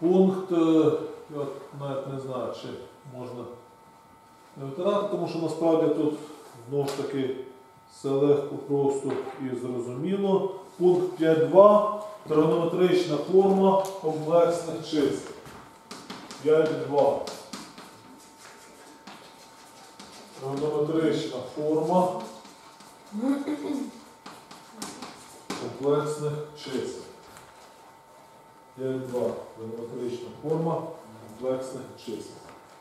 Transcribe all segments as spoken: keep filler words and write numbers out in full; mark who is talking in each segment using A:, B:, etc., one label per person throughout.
A: Пункт, я навіть не знаю, чи можна не витирати, тому що насправді тут знову ж таки все легко, просто і зрозуміло. Пункт п'ять два. Тригонометрична форма комплексних чисел. п'ять два. Тригонометрична форма комплексних чисел. п'ять два. Тригонометрична форма комплексних чисел.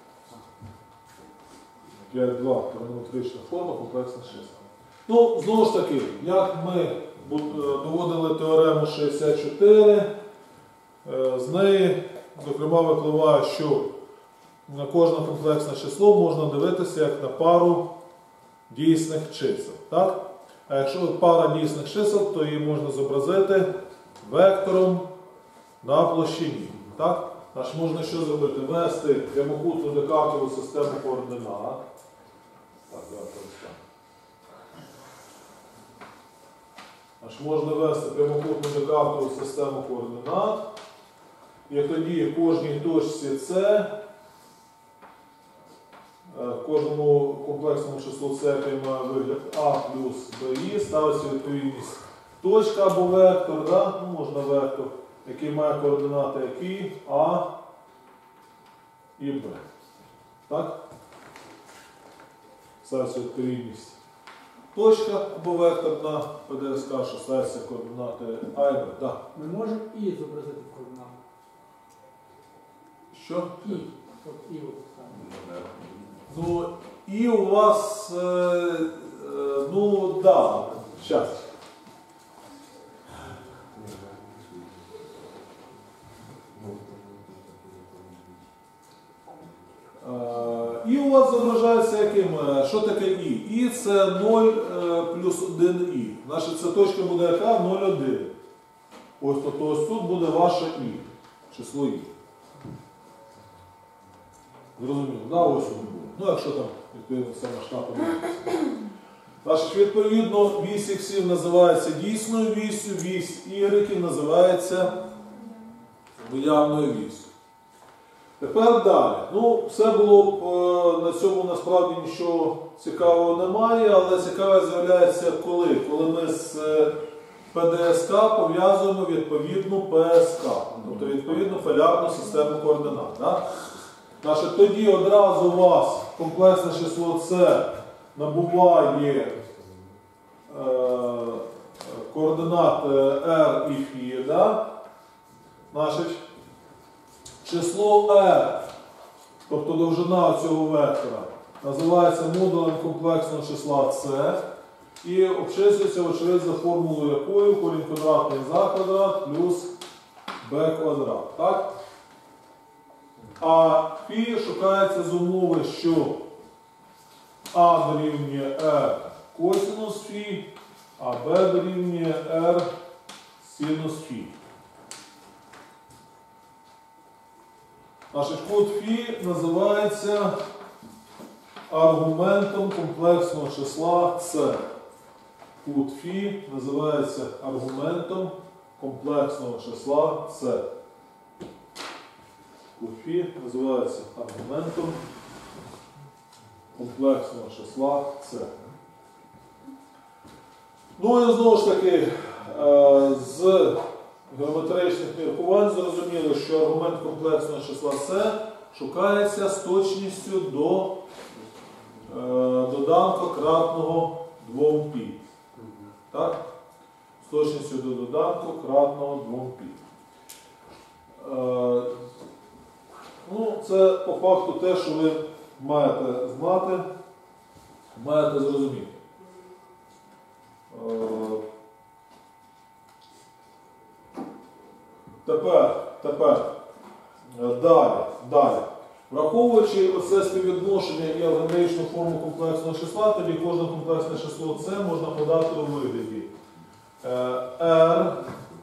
A: п'ять два. Тригонометрична форма комплексних чисел. Ну, знову ж таки, як ми доводили теорему шістдесят чотири, з неї, зокрема, випливає, що на кожне комплексне число можна дивитися як на пару дійсних чисел. Так? А якщо пара дійсних чисел, то її можна зобразити вектором на площині. Так? Аж можна що зробити? Ввести прямокутну декартову систему координат. Так, давайте ось так. Аж можна ввести прямокутну декартову систему координат. І тоді кожній точці С, кожному комплексному числу С, який має вигляд А плюс Бі, ставиться відповідність точка або вектор, да? Ну, можна вектор, який має координати які А і Б. Так? Ставиться відповідність точка або вектор на ПДСК, що ставиться координати А і Б. Да.
B: Ми можемо І зобразити в координатах.
A: Що?
B: І. Тобто І випускаємо.
A: Ну, і у вас, е, е, ну, да, зараз. Е, і у вас зображається яким? Що таке І? І це нуль плюс один І. Значить, ця точка буде яка? нуль, один. Ось, тобто ось тут буде ваше І. Число І. Зрозуміло, да, ось воно буде. Ну, якщо там, відповідно, це масштаб. Значить, відповідно, вісь іксів називається дійсною віссю, вісь ігреків називається виявною віссю. Тепер далі. Ну, все було б, на цьому насправді нічого цікавого немає, але цікаве з'являється коли? Коли ми з ПДСК пов'язуємо відповідну ПСК, тобто відповідну фалярну систему координат. Да? Значить, тоді одразу у вас комплексне число С набуває е, координат R і Φ. Да? Значить, число R, тобто довжина цього вектора, називається модулем комплексного числа С і обчислюється, очевидь, за формулою якою корінь квадратний з А квадрат плюс Б квадрат. Так? А Фі шукається з умови, що А дорівнює R косинус Фі, а Б дорівнює R синус Фі. Наш код Фі називається аргументом комплексного числа С. Код Фі називається аргументом комплексного числа С. Фі називається аргументом комплексного числа С. Ну і знову ж таки, з геометричних міркувань зрозуміло, що аргумент комплексного числа С шукається з точністю до доданка кратного двом π. Так? З точністю до доданку кратного двом π. Ну, це по факту те, що ви маєте знати, маєте зрозуміти. Тепер, тепер, далі, далі. Враховуючи оце співвідношення і алгебраїчну форму комплексного числа, тоді кожне комплексне число С можна подати у вигляді R.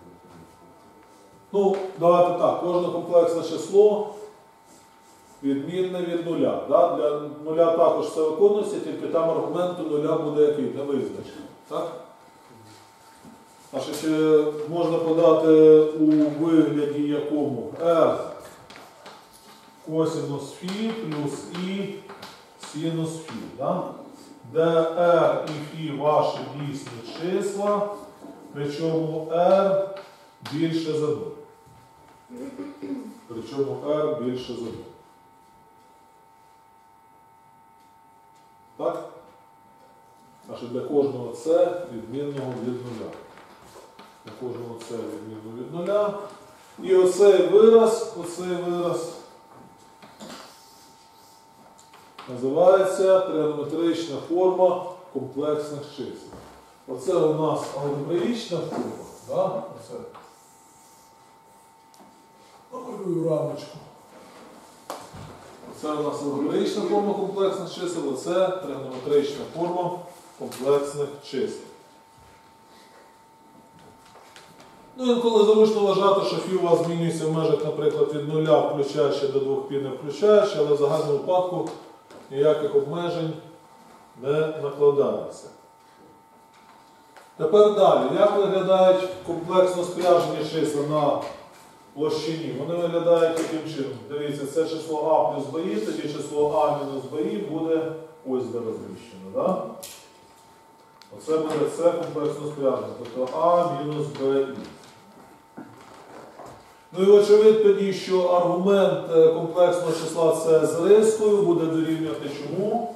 A: Ну, давайте так, кожне комплексне число відмінне від нуля. Да? Для нуля також все виконується, тільки там аргументу нуля буде який? Не визначений. Так? Значить, можна подати у вигляді якому R косинус фі плюс і синус фі. Да? Де r і фі ваші дійсні числа, причому r більше за нуль. Причому r більше за нуль. Так? А що для кожного це відмінного від нуля. Для кожного це відмінного від нуля. І оцей вираз, оцей вираз називається тригонометрична форма комплексних чисел. Оце у нас алгебраїчна форма. Да? Оце. Намалюю рамочку. Це у нас алгебраїчна форма комплексних чисел, це тригонометрична форма комплексних чисел. Ну, інколи зручно вважати, що фі у вас змінюється в межах, наприклад, від нуля включаючи до двох пі не включаючи, але в загальному випадку ніяких обмежень не накладається. Тепер далі. Як виглядають комплексно спряжені числа на площині? Вони виглядають таким чином. Дивіться, це число а плюс бі, тоді число а мінус бі буде ось де розміщено. Да? Оце буде це комплексно спряжено, тобто а мінус бі. Ну і очевидно тоді, що аргумент комплексного числа це з рискою буде дорівнювати чому?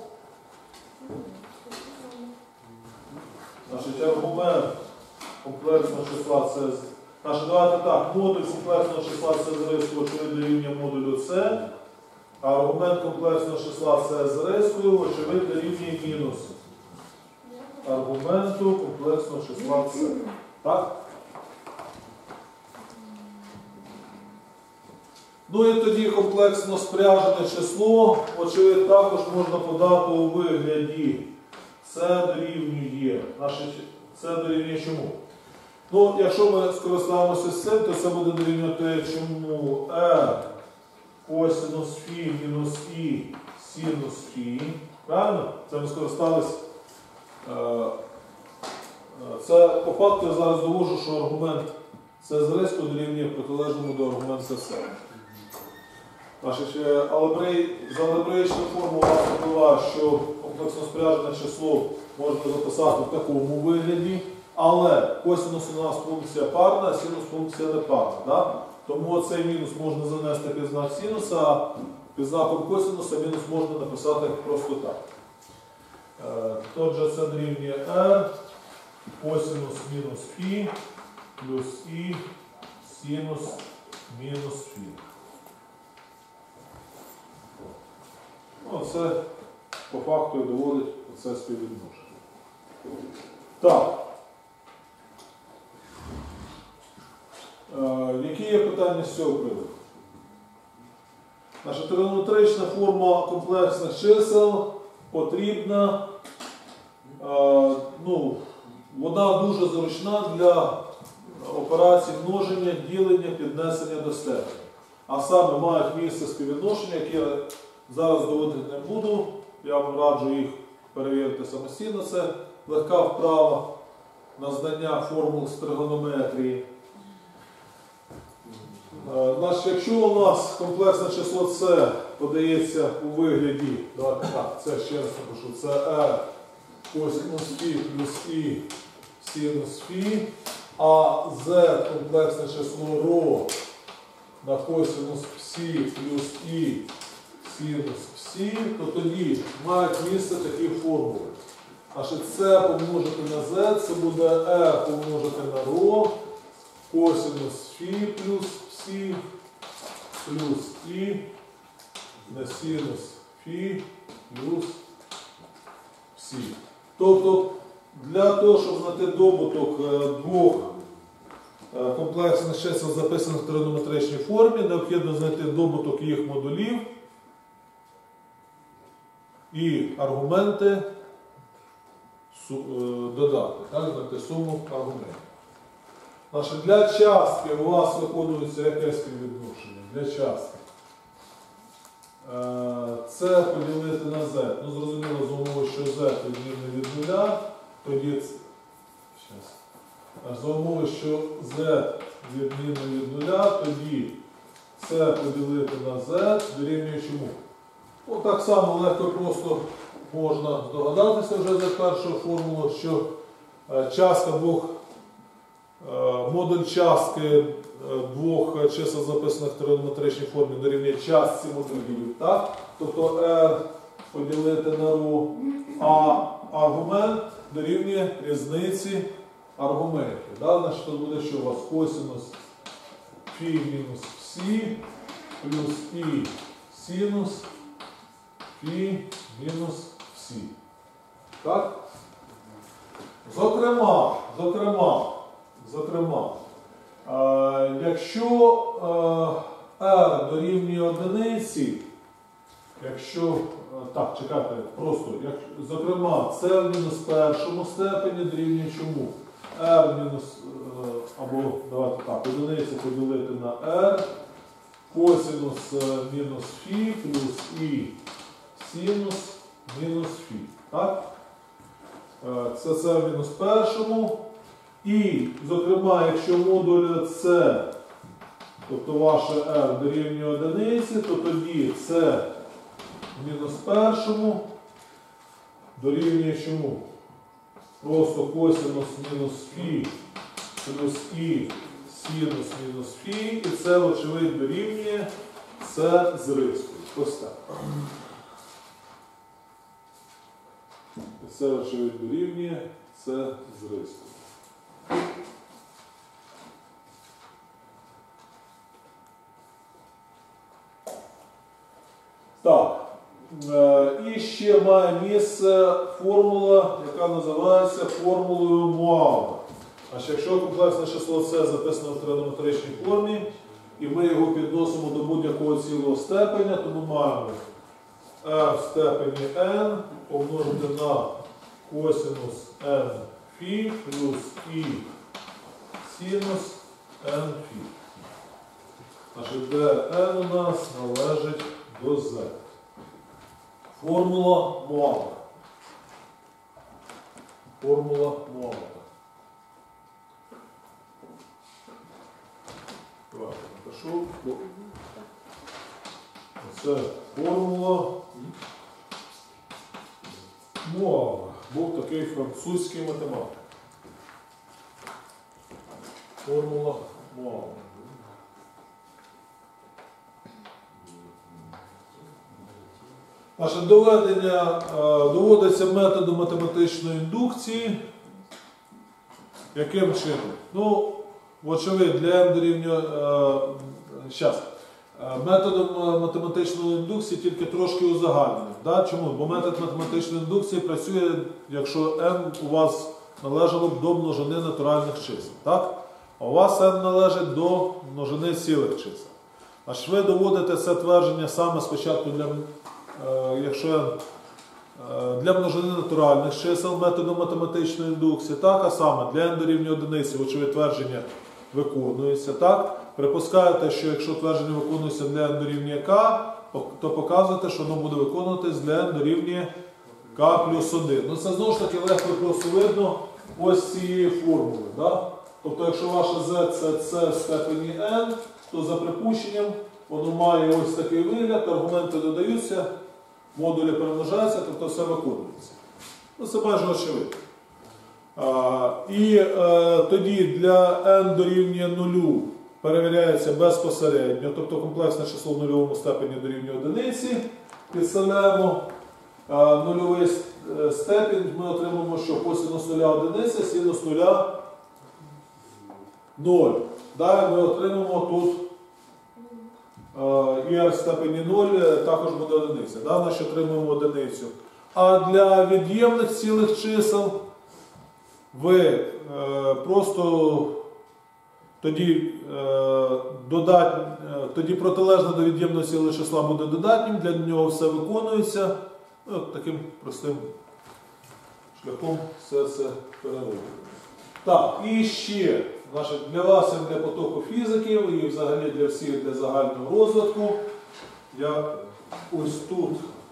A: Значить, аргумент комплексного числа це з... Значить, давайте так, модуль комплексного числа це з рискою, очевидно, рівня модулю С, а аргумент комплексного числа це з рискою, очевидно, рівня мінус аргументу комплексного числа С. Так? Ну і тоді комплексно спряжене число, очевидно, також можна подати у вигляді це дорівнює. Це дорівнює чому? Ну, якщо ми скористаємося з цим, то це буде дорівнювати чому r косинус фі мінус і синус фі. Правильно? Це ми скористалися. Це по факту я зараз довожу, що аргумент це з риску дорівнює протилежному до аргументу С. Значить, за алгебраїчну форму у нас випливає, що комплексно спряжене число можна записати в такому вигляді, але косинус у нас функція парна, а синус функція не парна. Да? Тому цей мінус можна занести під знак синуса, а під знаком косинуса мінус можна написати просто так. Тотже це дорівнює r, косинус мінус фі, плюс і синус мінус фі. Ну, це по факту і доводить оце співвідношення. Так. Е, які є питання з цього приводу? Наша тригонометрична форма комплексних чисел потрібна, е, ну, вона дуже зручна для операцій множення, ділення, піднесення до степені. А саме мають місце співвідношення, яке зараз доводити не буду, я вам раджу їх перевірити самостійно, це легка вправа на знання формул з тригонометрії. Значить, якщо у нас комплексне число С подається у вигляді, давайте так, це ще раз напишу, це r косинус фі плюс і синус фі, а z комплексне число ρ на косинус псі плюс і синус псі, то тоді мають місце такі формули. Значить, С помножити на z, це буде r помножити на ρ, косинус фі плюс псі плюс і на синус фі плюс псі. Тобто, для того, щоб знайти добуток двох комплексних чисел, записаних в тригонометричній формі, необхідно знайти добуток їх модулів і аргументи додати, так, знайти суму аргументів. Значить, для частки у вас виконується якесь співвідношення. Для частки. Це поділити на z. Ну, зрозуміло, за умови, що z відмінне від нуля, тоді за умови, що z відмінне від нуля, тоді С поділити на Z дорівнює чому? Ну, так само легко просто можна здогадатися вже за першою формулою, що е, частка двох, е, модуль частки е, двох чисел, записаних в тригонометричній формі, дорівнює частці модулів. Так? Тобто R поділити на ρ, а аргумент дорівнює різниці аргументів. Да? Значить, тут буде що у вас? Косинус φ мінус Сі плюс І синус φ мінус Сі. Так? Зокрема, зокрема, зокрема, е, якщо е, R дорівнює одиниці, якщо, е, так, чекайте, просто, як, зокрема, це в мінус першому степені дорівнює чому? R мінус, е, або, давайте так, одиниця поділити на R, косинус е, мінус φ плюс І синус мінус φ. Так? Це це в мінус першому. І, зокрема, якщо модуль С, тобто ваше R дорівнює одиниці, то тоді С в мінус першому дорівнює чому? Просто косинус мінус φ плюс І синус мінус φ, і це, очевидь, дорівнює С з рискою. Ось так. Це, очевидь, дорівнює С з рискою. Так. І ще має місце формула, яка називається формулою Муава. Значить, якщо комплексне число С записано в тригонометричній формі, і ми його підносимо до будь-якого цілого степеня, то ми маємо r в степені n помножити на косинус n φ плюс І синус n φ. Значить, де n у нас належить до z. Формула Муава. Формула Муава. Давайте напишу. Це формула Муава. Був такий французький математик. Формула Муава. Наше доведення доводиться методом математичної індукції. Яким чином? Ну, вочевидь, для n дорівнює, зараз, методом математичної індукції тільки трошки узагальнений. Да? Чому? Бо метод математичної індукції працює, якщо n у вас належало б до множини натуральних чисел. Так? А у вас n належить до множини цілих чисел. Аж ви доводите це твердження саме спочатку для, якщо для множини натуральних чисел методом математичної індукції, так? А саме для n дорівнює одиниці, вочевидь, твердження виконується, так? Припускаєте, що якщо твердження виконується для n дорівнює k, то показуєте, що воно буде виконуватись для n дорівнює k плюс один. Ну це знову ж таки легко і просто видно ось цієї формули. Да? Тобто, якщо ваше z це c в степені n, то за припущенням воно має ось такий вигляд, аргументи додаються, модулі перемножаються, тобто все виконується. Ну це майже очевидно. А, і е, тоді для n дорівнює нулю перевіряється безпосередньо, тобто комплексне число в нульовому степені дорівнює одиниці. Підставляємо е, нульовий степінь, ми отримаємо, що косинус нуля одиниця, синус нуля ноль. Далі ми отримаємо тут і r в степені нуль також буде одиниця. Да? Значить, отримуємо одиницю. А для від'ємних цілих чисел ви е, просто тоді, е, додат, е, тоді протилежно до від'ємного цілого числа буде додатнім, для нього все виконується. Ну, таким простим шляхом все це переводимо. Так, і ще, значить, для вас і для потоку фізиків, і взагалі для всіх для загального розвитку, я ось тут.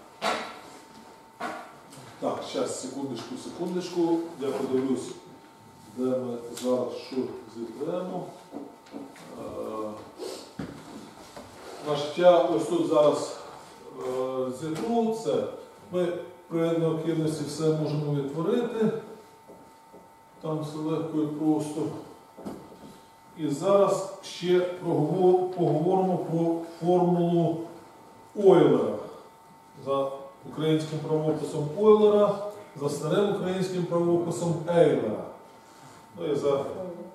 A: Так, зараз, секундочку, секундочку, я подивлюсь, де ми зараз що зіберемо. Значить, я ось тут зараз е, зітру це. Ми при необхідності все можемо відтворити. Там все легко і просто. І зараз ще поговоримо про формулу Ойлера. За українським правописом Ойлера, за старим українським правописом Ейлера. Ну і за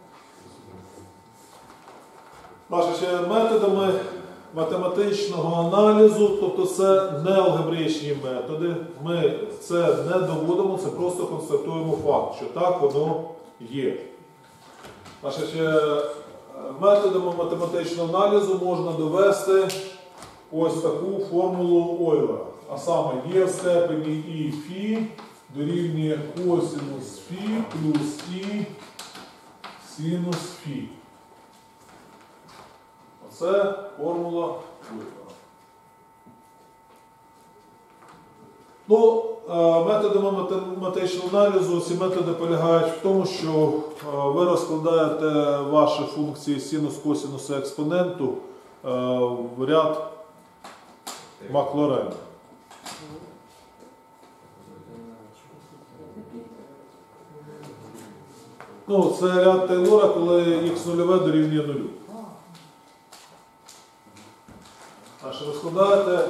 A: нашими методами математичного аналізу, тобто це не алгебричні методи, ми це не доводимо, це просто констатуємо факт, що так воно є. Значить, методами математичного аналізу можна довести ось таку формулу Ойлера. А саме є в степені і фі дорівнює косинус фі плюс і синус фі. Оце формула Ойлера. Ну, методами математичного аналізу ці методи полягають в тому, що ви розкладаєте ваші функції синус, косинусу, експоненту в ряд Маклорена. Ну, це ряд Тейлора, коли х нуль дорівнює нулю. А що ви складаєте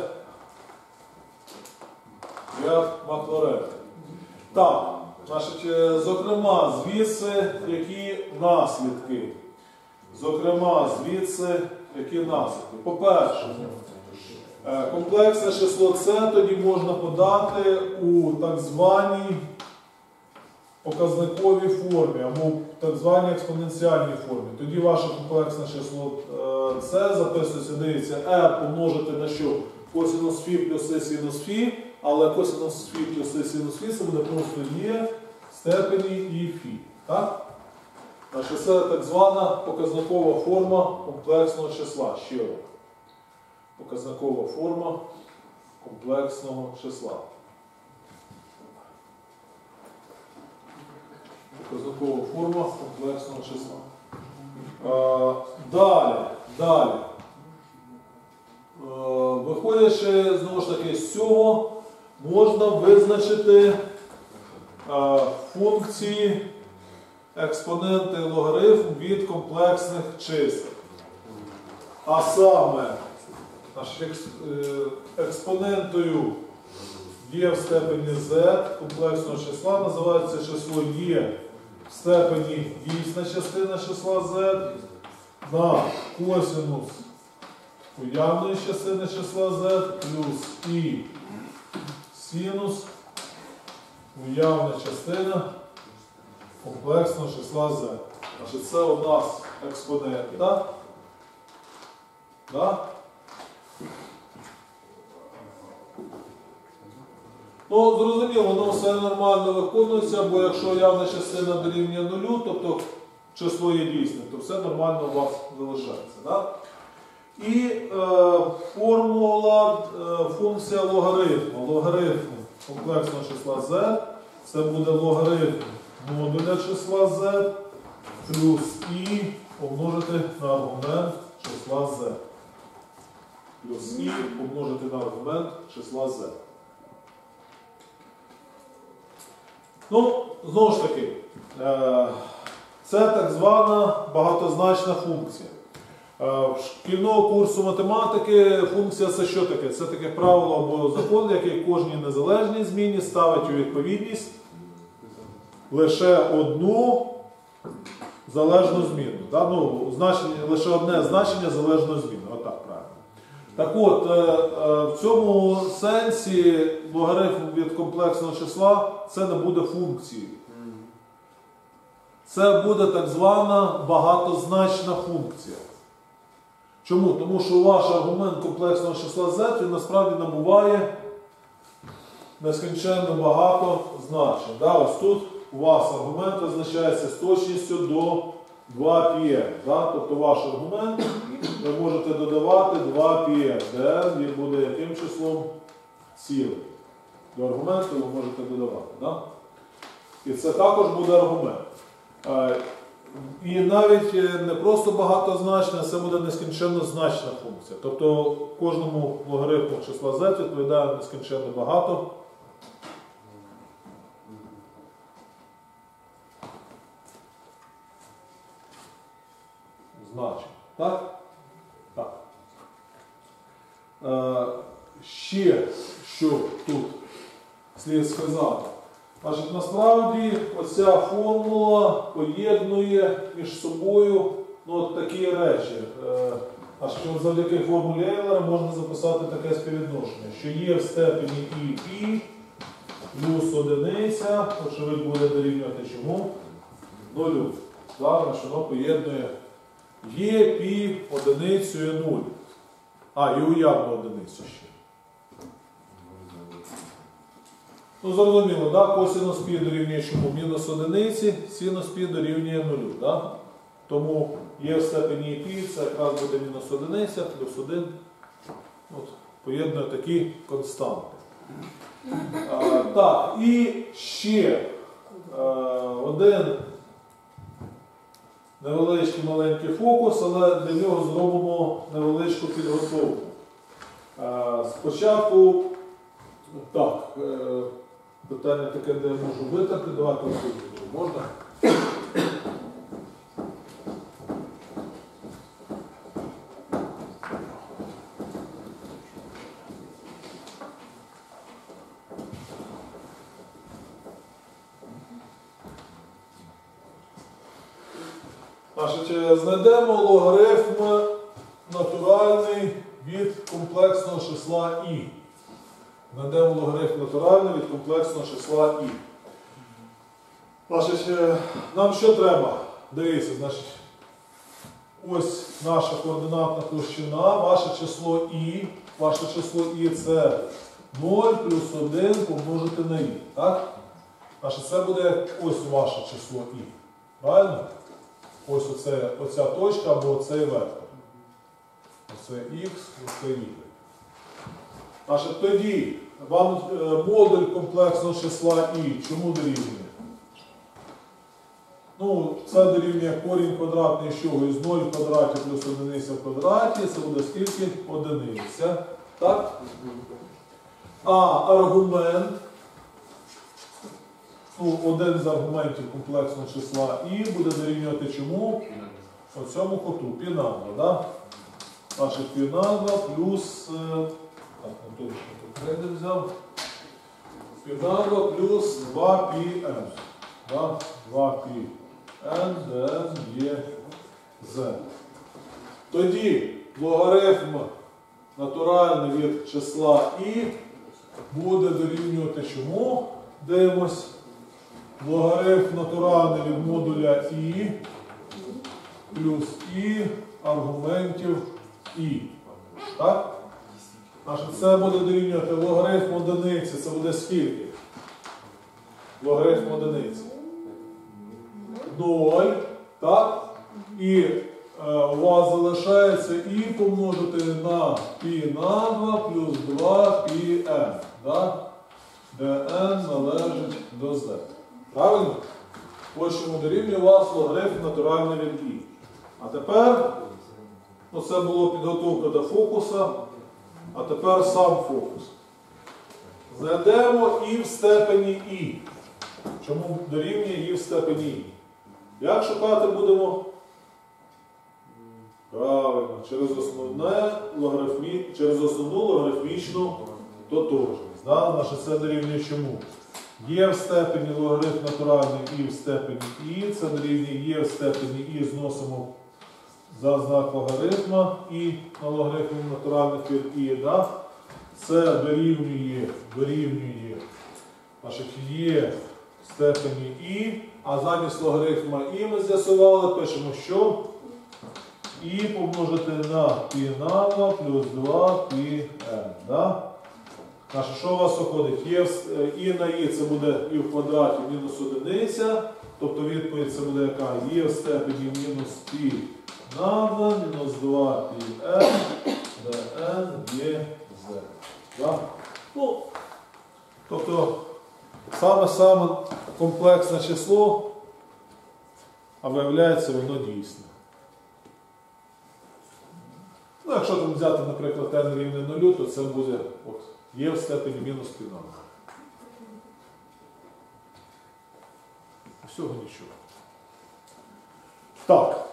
A: ряд Маклорена. Так, значить, зокрема, звідси які наслідки. Зокрема, звідси які наслідки. По-перше, комплексне число С тоді можна подати у так званій показниковій формі, або в так званій експоненціальній формі. Тоді ваше комплексне число С записується, дивіться, r помножити на що? Косинус фі плюс і синус фі, але косинус фі плюс і синус фі це буде просто є в степені і фі. Так? Значить, це так звана показникова форма комплексного числа. Ще раз. Показникова форма комплексного числа. Показникова форма комплексного числа. А, далі, далі. А, виходячи, знову ж таки, з цього, можна визначити а, функції, експоненти і логарифм від комплексних чисел. А саме, експонентою є в степені z комплексного числа називається число є в степені дійсна частина числа z на косинус уявної частини числа z плюс і синус уявна частина комплексного числа z. Значить, це у нас експонент, так? Да? Ну, зрозуміло, воно все нормально виконується, бо якщо явна частина дорівнює нулю, тобто число є дійсним, то все нормально у вас залишається. Да? І е, формула, е, функція логарифму. Логарифм комплексного числа z, це буде логарифм модуля числа z плюс і помножити на аргумент числа z. Плюс і помножити на аргумент числа z. Ну, знову ж таки, це так звана багатозначна функція. В шкільного курсу математики функція це що таке? Це таке правило або закон, який кожній незалежній зміні ставить у відповідність лише одну залежну зміну. Да? Ну, значення, лише одне значення залежної зміни. Отак правильно. Так от, в цьому сенсі логарифм від комплексного числа це не буде функцією. Це буде так звана багатозначна функція. Чому? Тому що ваш аргумент комплексного числа z, він насправді набуває нескінченно багато значень. Да? Ось тут у вас аргумент визначається з точністю до два пі ем. Да? Тобто ваш аргумент ви можете додавати два пі ем, де він буде яким числом? Цілим. До аргументу ви можете додавати. Да? І це також буде аргумент. І навіть не просто багатозначна, це буде нескінченно значна функція. Тобто кожному логарифму числа z відповідає нескінченно багато. Значень. Так? Так. Е, ще, що тут слід сказати. Значить, насправді оця формула поєднує між собою ну, от такі речі. Е, аж що завдяки формулі Ейлера можна записати таке співвідношення, що є в степені і пі плюс одиниця, очевидь буде дорівнювати чому? Нулю. Зараз воно поєднує є пі одиницю і нуль. А, і уявну одиницю ще. Ну, зрозуміло, да? Косинус пі дорівнює чому? Мінус одиниці, синус пі дорівнює нулю. Да? Тому є в степені пі, це якраз буде мінус одиниця, плюс один. От, поєднує такі константи. А, так, і ще а, один невеличкий маленький фокус, але для нього зробимо невеличку підготовку. А, спочатку, так, е, питання таке, де я можу витерти, давайте ось можна? Значить, знайдемо логарифм натуральний від комплексного числа і. Знайдемо логарифм натуральний від комплексного числа і. Значить, нам що треба? Дивіться, значить, ось наша координатна площина, ваше число і, ваше число і це нуль плюс один помножити на і. Так? Значить, це буде ось ваше число і. Правильно? Ось оце, оця точка або оцей вектор. Оце х, оце y. Значить, тоді вам модуль комплексного числа і чому дорівнює? Ну, це дорівнює корінь квадратний з чого? Із нуль в квадраті плюс одиниця в квадраті. Це буде скільки? Одиниця. Так? А аргумент. Ну, один з аргументів комплексного числа і буде дорівнювати чому? Оцьому коту. Пі на два, да? Наше пі на два плюс... Так, не точно тут трейдер взяв. Пі на два плюс два пі ен. Да? два пі ен, де ен є з. Тоді логарифм натуральний від числа і буде дорівнювати чому? Дивимось. Логарифм натуральний від модуля і плюс і аргументів і. Так? Значить, це буде дорівнювати логарифм одиниці. Це буде скільки? Логарифм одиниці. ноль. Так? І е, у вас залишається і помножити на пі на два плюс два пі ен. Так? Де n належить до z. Правильно? Ось чому дорівнює у вас логарифм натуральний від і. А тепер, ну це було підготовка до фокуса, а тепер сам фокус. Знайдемо і в степені і. Чому дорівнює і в степені і? Як шукати будемо? Правильно, через, основне логарифмі... через основну логарифмічну тотожність. Да? Значить, це дорівнює чому? Є в степені логарифм натуральний і в степені і, це дорівнює є в степені і, зносимо за знак логарифма і на логарифм натуральних від і, да? Це дорівнює, дорівнює, значить, є в степені і, а замість логарифма і ми з'ясували, пишемо, що і помножити на пі на два плюс два пі ен, да? Значить, що у вас виходить? Є і на і це буде і в квадраті мінус одиниця, тобто відповідь це буде яка? Є в степені мінус пі на два, мінус два пі ен, де n є z. Да? Ну, тобто, саме-саме комплексне число а виявляється воно дійсне. Ну, якщо там взяти, наприклад, n рівне нулю, то це буде от, є в степені мінус півнога. Всього нічого. Так.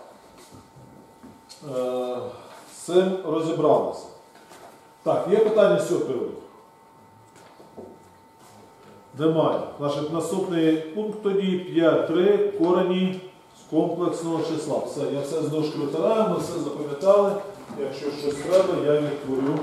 A: Е, з цим розібралися. Так, є питання з цього приводу? Немає. Значить, наступний пункт тоді п'ять три корені з комплексного числа. Все, я все з дошки витираю, ми все запам'ятали. Якщо щось треба, я відтворю.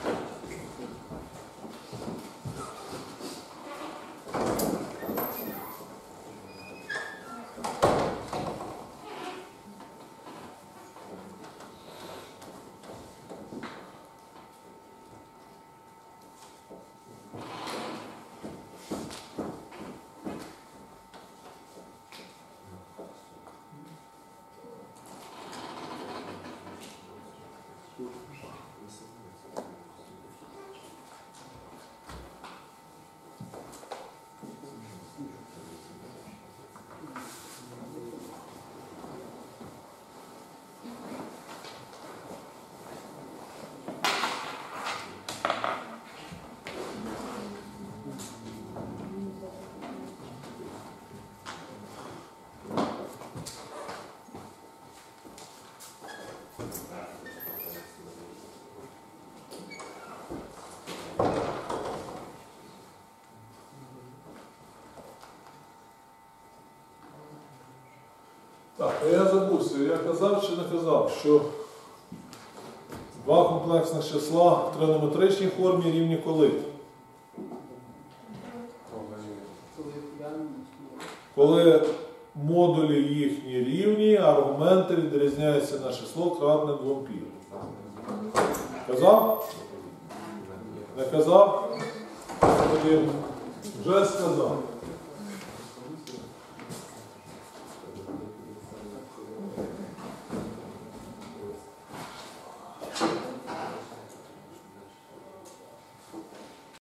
A: Так, а я забувся, я казав чи не казав, що два комплексних числа в тригонометричній формі рівні коли? Коли модулі їхні рівні, а аргументи відрізняються на число кратне двом пі. Казав? Не казав? Вже сказав.